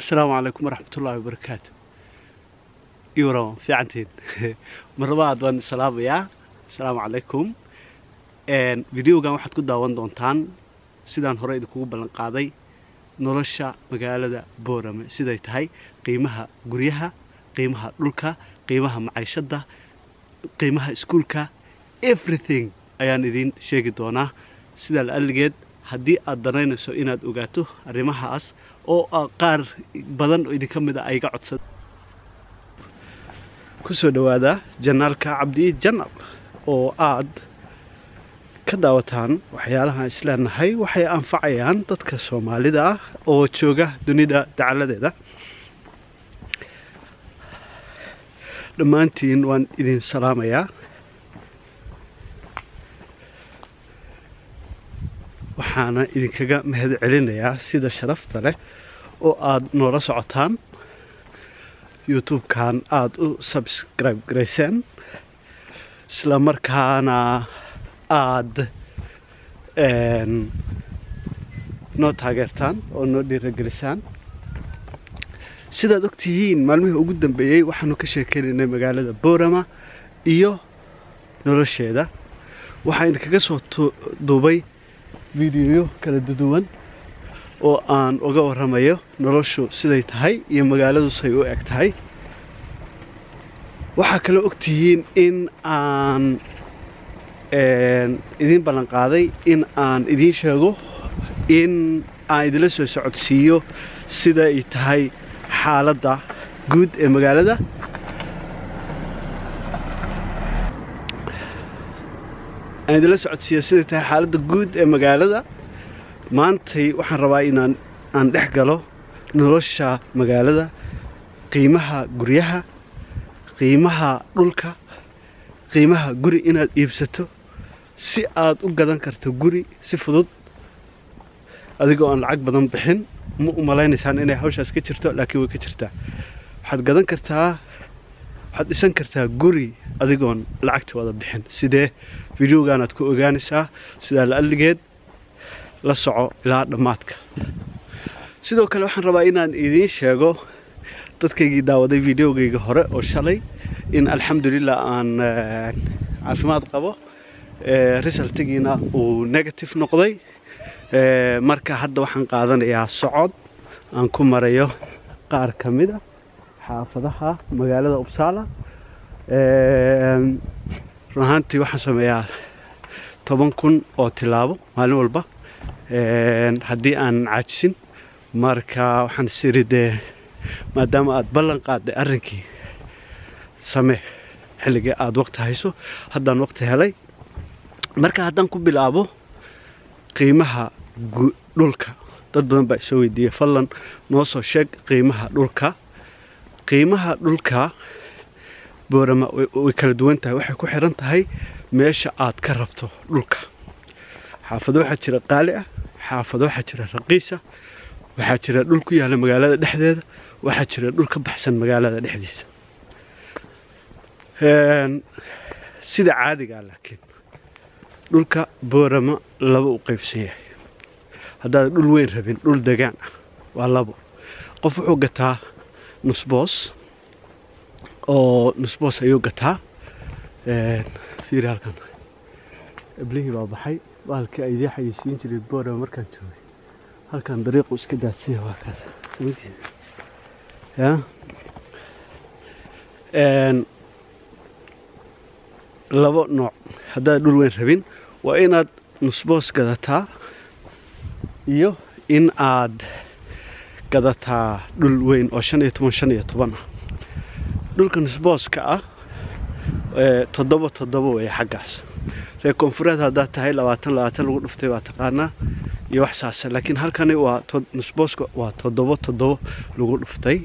السلام عليكم ورحمة الله وبركاته. يورو في عنتين مرة وان السلام يا السلام عليكم. فيديو كان واحد كده وان دونتان سيدان هراء دكوب بالنقاضي نرشة مقالة بورم سيداي تهي قيمها قريها قيمها لولكا قيمها معيشة قيمها سكولكا everything أيان إذين شيء دونا سيدا الألجد haddii aad danaynayso inaad ogaato arrimahaas oo qaar badan oo idin kamid ah ay ka codsan ku soo dhawaada janaalka Cabdi Janal oo aad ka daawataan waxyaalaha islaanahay waxay anfacayaan dadka Soomaalida ah oo jooga dunida dacaladeeda dhamaantiin waan idin salaamayaa waxaana idinkaga mahad celinayaa sida sharafta leh oo aad noola socotaan YouTube-kan aad u subscribe gareyseen isla markaana aad noo taageertaan oo noo dhiirigelisaan sidaad ogtihiin maalmihii ugu dambeeyay waxaanu ka sheekeynaynay magaalada Boorama iyo nolosheeda waxaan kaga soo duubay فيديو كلا دوان أو أن أجا ورمايو نرشوا سيدي تهاي يمجالده سيئو أكتهاي وحكلو أكتين إن إذين بلنقاضي إن إذين شغو إن إدلسو سعود سيو سيدي تهاي حالة دا جود المجالده أنا دلسوا على السياسة حالة جود مجالده ما أنتي وحن رواينا عن إحجاله نرشة مجالده قيمها جريها قيمها لولكا قيمها جري إن يبسطه سئات وجدان كرتو جري سفضد أذكر أن العقب ضم بحن مو ملاين إنسان إنه حوش أسكتشرته لكن وكتشرته حد جدان كرتها حد إنسان كرتها جري أذكر أن العقد هذا بحن سده فيديو كانت كوغانيسا سida la algeed la soco ilaa dhamaadka sidoo kale waxaan rabaa inaan idin sheego dadkayga daawaday videogayga hore oo shalay in alxamdulillah aan caafimaad qabo resultigiina uu negative noqday marka hadda waxaan qaadanayaa socod aan ku marayo qaar kamid ah xaafadaha magaalada Uppsala runtii waxaan sameeyaa 10,000 oo tilaabo maalin walba haddii aan caajisin marka waxaan siridee maadaama aad ballan qaaday arrinkii samee xilliga aad waqti hayso haddaan waqti helay marka haddaan ku bilaabo qiimaha dhulka dad badan baa soo weydiiyay fallan noo soo sheeg qiimaha dhulka Boorama way kala duwan tahay waxay ku xiran tahay meesha aad ka rabto dhulka xaafado waxa jira qaali ah xaafado waxa jira raqiis ah waxa jira dhul ku yaala magaalada dhexdeeda waxa jira dhul ka baxsan magaalada dhexdiisa sida caadiga laakiin dhulka Boorama laba u qaybsan yahay haddii dhul weyn rabin dhul deegaan ah waa labo qof wuxuu gataa nus boos oo nusboos ayuu gataa fiiraalkan iblihi baa baxay baalkii ay xayisiin jiray Boorama markaan joogay halkan dariiqu iska daadsan waa kaas ya labo nooc haddii dhul weyn rabin waa inaad nusboos gadataa iyo in aad gadataa dhul weyn oo 15 dhulka nusbooska ah 7 way xagaas reer koonfureed hadda tahay 20 lagu dhuftay waa taqaana iyo wax saas laakiin halkan waa nusbooska waa 7 lagu dhuftay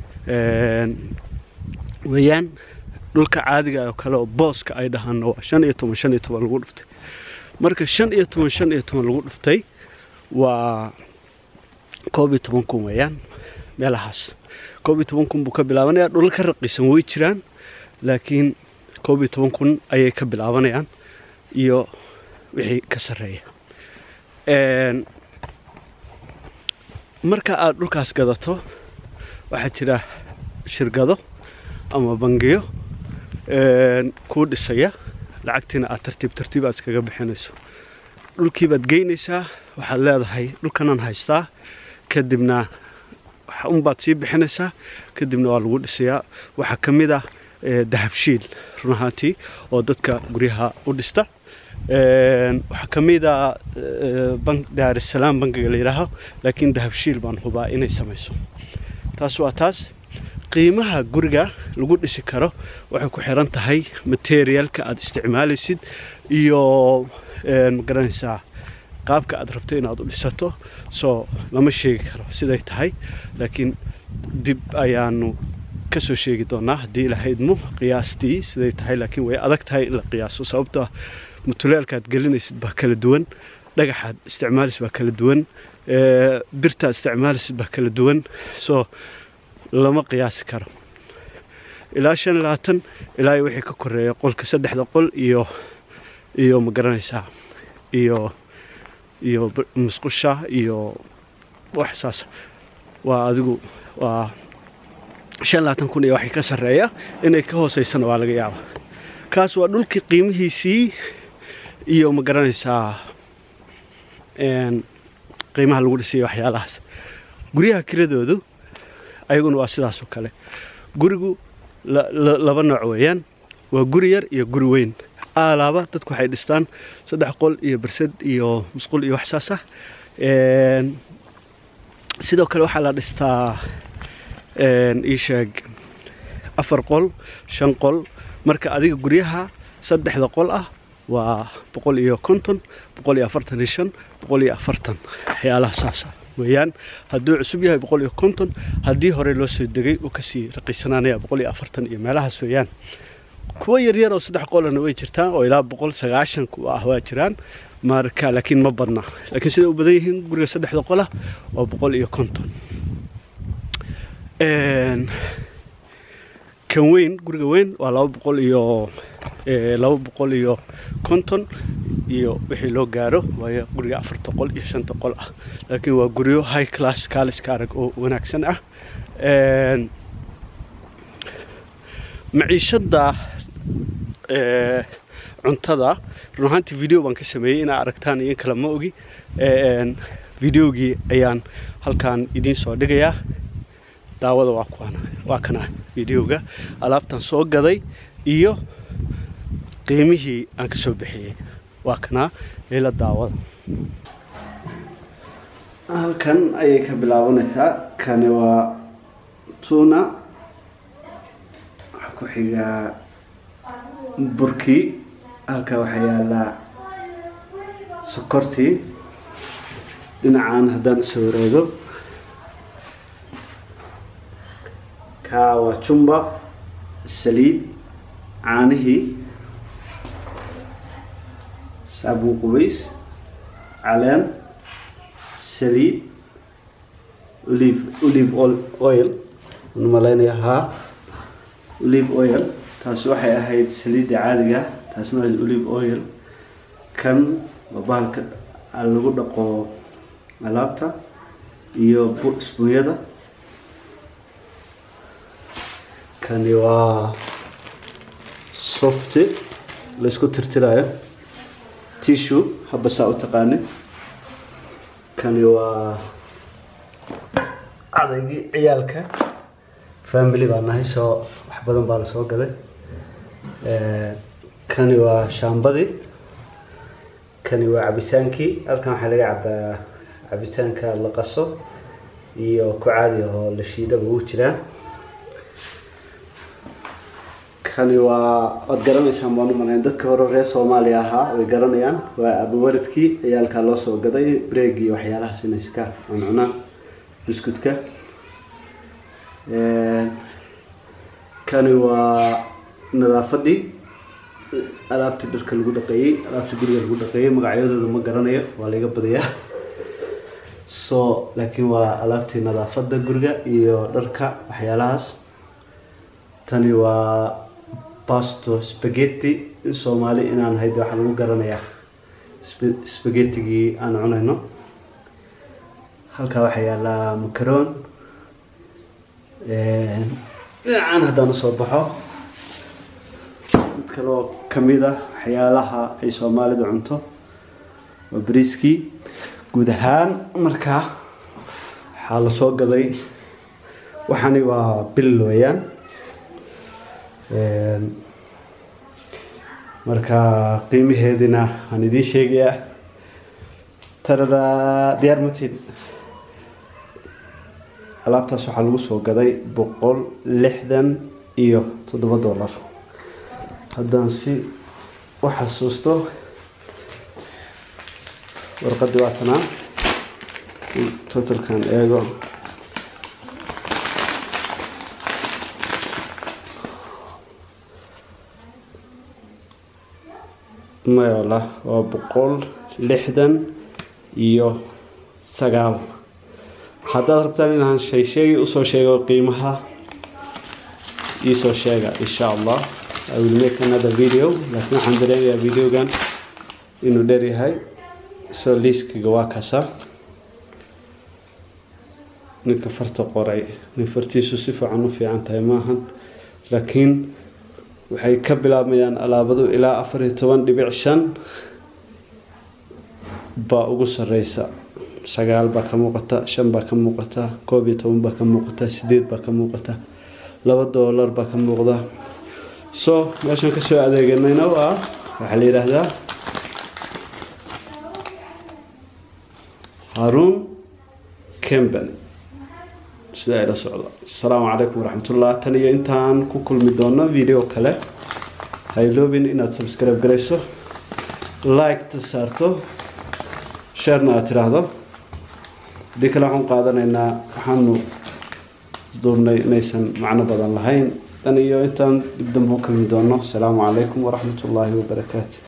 wayaan dhulka caadiga ah kale oo booska ay dhahaan waa 15 lagu dhuftay marka 15 lagu dhuftay waa 12 wayaan meelahaas 12 buu ka bilaabanaya dhul ka raqiisan way jiraan laakiin 12 ayay ka bilaabanayaan iyo wixii ka sareeya marka aad dhulkaas gadato waxaa jira shirkado ama bangiyo ku dhisaya lacagtina aad tartiib aad iskaga bixinayso dhulkii baad geynaysaa waxaad leedahay dhulkanan haystaa kadibna waxa baad sii bixinaysaa kadibna waa lagu dhisayaa waxa kamid ah dahabshiil run ahaantii oo dadka guryaha u dhista waxa kamid ah bank Dar es Salaam bankiga la yiraahdo laakiin dahabshiil baan hubaa inay samayso taas waa taas qiimaha guriga lagu dhisi karo waxay ku xiran tahay materialka aad isticmaalaysid iyo magaranaysaa qaabka aad rabto inaad u dhisato soo lama sheegi karo siday tahay laakiin dib ayaanu ka soo sheegi doonaa hadii la haydmo qiyaastii siday tahay laakiin way adag tahay in la qiyaaso sababtoo mutuleelka aad gelinaysid baa kala duwan dhagaxaad isticmaalaysid baa kala duwan birta isticmaalaysid baa kala duwan soo lama qiyaasi karo ilaa 25 ilaa wixii ka koreeya qolka 3 qol iyo magaranaysaa iyo musqusha iyo wax saas waa adigu waa 25,000 iyo wax ka sareeya inay ka hooseysana waa laga yaabaa kaas waa dhulkii qiimihiisii iyo magaranaysaa qiimaha lagu dhisay waxyaalahaas guryaha kiradoodu ayaguna waa sidaas oo kale gurigu laba nooc weeyaan waa guri yar iyo guri weyn alaaba dadku waxay dhistaan 3 qol iyo barsad iyo musqul iyo wax saas ah sidoo kale waxa la dhistaa ishaag 4 qol 5 qol marka adiga guryaha 3 qol ah waa 150 145 140 waxyaalaha saas ah weeyaan hadduu cusub yahay 150 haddii hore loo soo degay oo kasii raqiisanaanaya 140 iyo meelahaas weeyaan kuwa yar oo 3 qolna way jirtaan oo ilaa 190 ku ah waa jiraan marka laakiin ma badna laakiin sida u badan yihiin guriga 3 qol ah oo 150 kan weyn guriga weyn waa 200 iyo 250 iyo wixii loo gaaro waa guriga 4 qol iyo 5 qol ah laakiin waa guriyo high class college arag oo wanaagsan ah maciishada cuntada ruuxantii video baan ka sameeyay in aragtaan iyo kala ma ogi videogii ayaan halkaan idin soo dhigayaa daawada waa kana videoga alaabtan soo gaday iyo qiimihii aan ka soo bixiyay waa kana ila daawada halkan ayay ka bilaabanaysaa kani waa tuna ku xiga burki halka waxa yaala sokorti dhinacaan haddaan soo wareego waa jumba saliid caanihii saabuun qubays caleen saliid olive oil malaynaya olive oil taas waxay ahayd saliidda caadiga taasna waa olive oil kan bahalka lagu dhaqo alaabta iyo isbuunyada kani waa soft la isku tirtirayo tissue habasa u taqaanid kani waa adaygi ciyaalka family baa nahay soo wax badan baa la soo gaday kani waa shaambadii kani waa cabitaankii halkan waxa laga cabaa cabitaanka la qaso iyo ku caadi oo la shiidaba uu jiraa kani waa ad garanaysaa baan u malayn dadka hore reer Soomaaliya ahaa way garanayaan waa abu waradkii ciyaalka loo soo gaday break iyo waxyaalaha sinayska cunaan biskutka kani waa nadaafadii alaabta dharka lagu dhaqeeyay alaabta guriga lagu dhaqeeyay magacyadooda ma garanayo waa laga badayaa soo laakiin waa alaabtii nadaafada guriga iyo dharka waxyaalahaas tani waa pasto spaghetti Soomaali inaan haydo waxa lagu garanayaa spaghetti aan cunayno halka waxa yaala macaron dhinacan haddaan usoo baxo mid kaloo kamid ah waxyaalaha ay Soomaalidu cunto waa bariiskii guud ahaan markaa waxaa la soo gaday waxani waa bil weeyaan marka qiimaheedina aan idiin sheegayaa tarada diyaar matin alaabtaas waxaa lagu soo gaday $167 haddaan si u xasuusto warqadii waa tanaa totalkan eego ما والله وبقول لحدا سجال هذا ربطان إنها شيء وصو شيء قيمها يسو شيء إن شاء الله I will make another video لكن عندنا يا فيديو كان إنه داري هاي سو ليسك جواك هسا نكفرت قري نفرتيسو صفة عنه في عن تيماهن لكن waxay ka bilaabmayaan alaabadu ilaa 14.5 baa ugu sareysa 9 baa ka muuqata 5 baa ka muuqata 11 baa ka muuqata 8 baa ka muuqata $2 baa ka muuqda so meeshan ka soo adeeganayna waa waxa la yiraahdaa Harun Campbell sida ay la socdo assalaamu calaykum waraxmatullaahi tan iyo intaan ku kulmi doono video kale ha iloobin inaad subscribe gareyso like ta saarto share na tiraahdo dikala waxaan qaadanaynaa waxaanu doonay inaysan macno badan lahayn tan iyo intaan dib dambe u kulmi doono assalaamu calaykum waraxmatullaahi wabarakaatuh